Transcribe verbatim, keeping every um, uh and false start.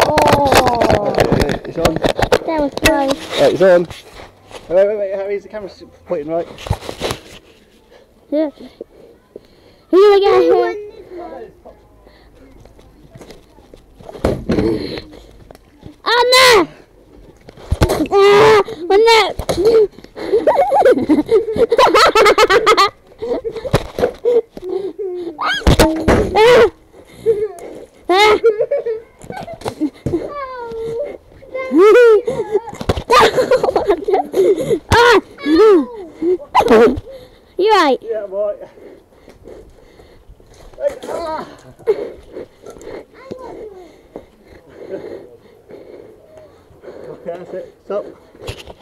Oh. It's on. That was close. Right, it's on. Wait, wait, wait, Harry, the camera's pointing right. Yeah. Here we go. Here. Oh no! Ah, oh no! You right? Yeah, I'm right. Hey, ah. Okay, that's it. Stop.